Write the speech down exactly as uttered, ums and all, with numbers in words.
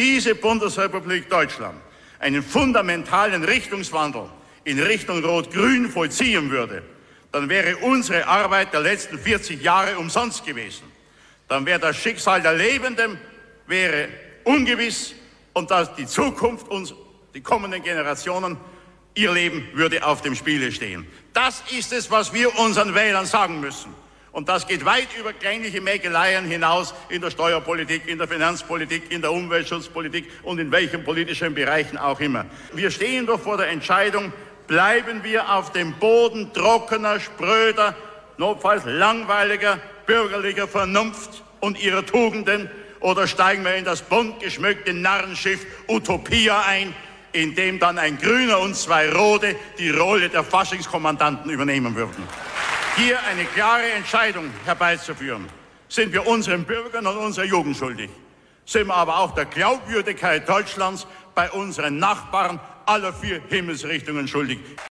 diese Bundesrepublik Deutschland einen fundamentalen Richtungswandel in Richtung Rot-Grün vollziehen würde, dann wäre unsere Arbeit der letzten vierzig Jahre umsonst gewesen. Dann wäre das Schicksal der Lebenden wäre ungewiss und dass die Zukunft uns, die kommenden Generationen, ihr Leben würde auf dem Spiele stehen. Das ist es, was wir unseren Wählern sagen müssen. Und das geht weit über kleinliche Mäkeleien hinaus in der Steuerpolitik, in der Finanzpolitik, in der Umweltschutzpolitik und in welchen politischen Bereichen auch immer. Wir stehen doch vor der Entscheidung, bleiben wir auf dem Boden trockener, spröder, notfalls langweiliger, bürgerlicher Vernunft und ihrer Tugenden oder steigen wir in das bunt geschmückte Narrenschiff Utopia ein, in dem dann ein Grüner und zwei Rote die Rolle der Faschingskommandanten übernehmen würden. Hier eine klare Entscheidung herbeizuführen, sind wir unseren Bürgern und unserer Jugend schuldig. Sind wir aber auch der Glaubwürdigkeit Deutschlands bei unseren Nachbarn aller vier Himmelsrichtungen schuldig.